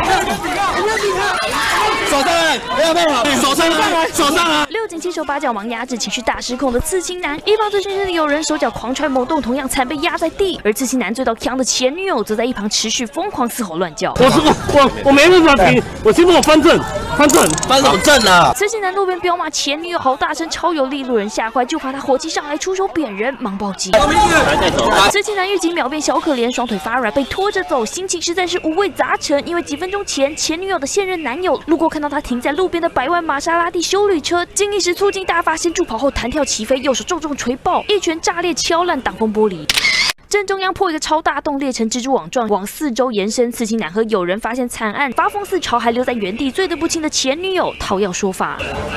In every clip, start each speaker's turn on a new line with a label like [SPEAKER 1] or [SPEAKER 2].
[SPEAKER 1] 手上来，不要碰我！手上来，手上来！
[SPEAKER 2] 六警七手八脚忙压制情绪大失控的刺青男，一旁最深深的有人手脚狂踹猛动，同样惨被压在地。而刺青男醉到呛的前女友则在一旁持续疯狂嘶吼乱叫。
[SPEAKER 3] 我没办法停，我先帮我翻正，翻
[SPEAKER 1] 什么正啊？
[SPEAKER 2] 刺青男路边彪骂前女友好大声，超有力，路人吓坏，就怕他火气上来出手扁人，忙报警。刺青男狱警秒变小可怜，双腿发软被拖着走，心情实在是五味杂陈。因为几分钟前前女友的现任男友路过看到他停在路边的100万玛莎拉蒂休旅车，竟一时促进大发，先助跑后弹跳起飞，右手重锤爆，一拳炸裂敲烂挡风玻璃。正中央破一个超大洞，裂成蜘蛛网状，往4周延伸。刺青男和友人发现惨案，发疯似潮，还留在原地，醉得不轻的前女友讨要说法。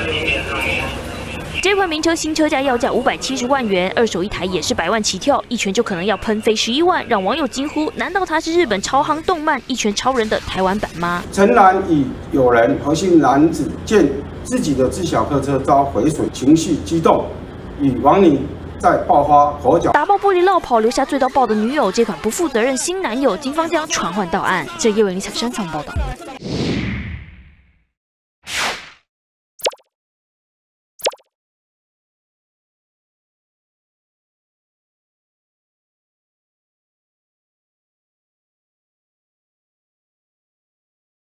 [SPEAKER 2] 这款名车新车价要价570万元，二手一台也是100万起跳，一拳就可能要喷飞11万，让网友惊呼：难道他是日本超行动漫《一拳超人》的台湾版吗？
[SPEAKER 4] 诚然与友人何姓男子见自己的自小客车遭毁损，情绪激动，与网女再爆发口角，
[SPEAKER 2] 打爆玻璃落跑，留下醉到爆的女友。这款不负责任新男友，警方将传唤到案。这叶伟林采山访报道。